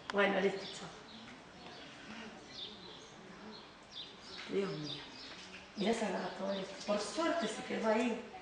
Bueno, listo, chao. Dios mío. Mirá esa gata, por suerte se quedó ahí.